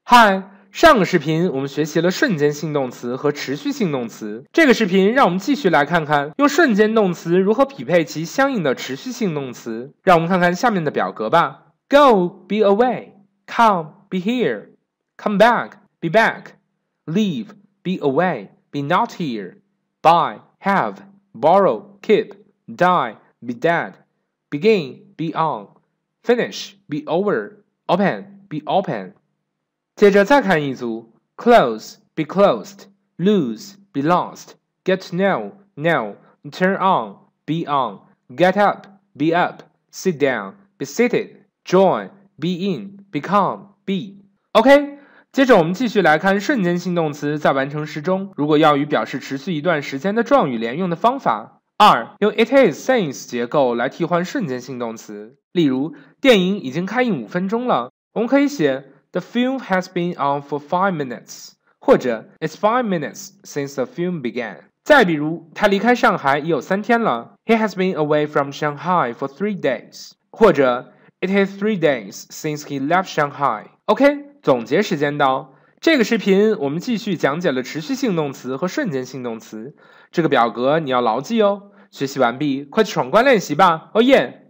嗨，上个视频我们学习了瞬间性动词和持续性动词。这个视频让我们继续来看看用瞬间动词如何匹配其相应的持续性动词。让我们看看下面的表格吧。Go, be away. Come, be here. Come back, be back. Leave, be away, be not here. Buy, have, borrow, keep. Die, be dead. Begin, be on. Finish, be over. Open, be open. 接着再看一组 Close, be closed. Lose, be lost. Get to know, know. Turn on, be on. Get up, be up. Sit down, be seated. Join, be in. Become, be. OK, 接着我们继续来看瞬间性动词在完成时中如果要与表示持续一段时间的状语连用的方法。2. 用 it is since 结构来替换瞬间性动词。例如，电影已经开映5分钟了，我们可以写The film has been on for 5 minutes， 或者 It's 5 minutes since the film began。再比如，他离开上海已有3天了 He has been away from Shanghai for 3 days， 或者 It is 3 days since he left Shanghai。OK， 总结时间到。这个视频我们继续讲解了持续性动词和瞬间性动词。这个表格你要牢记哦。学习完毕，快去闯关练习吧！哦耶！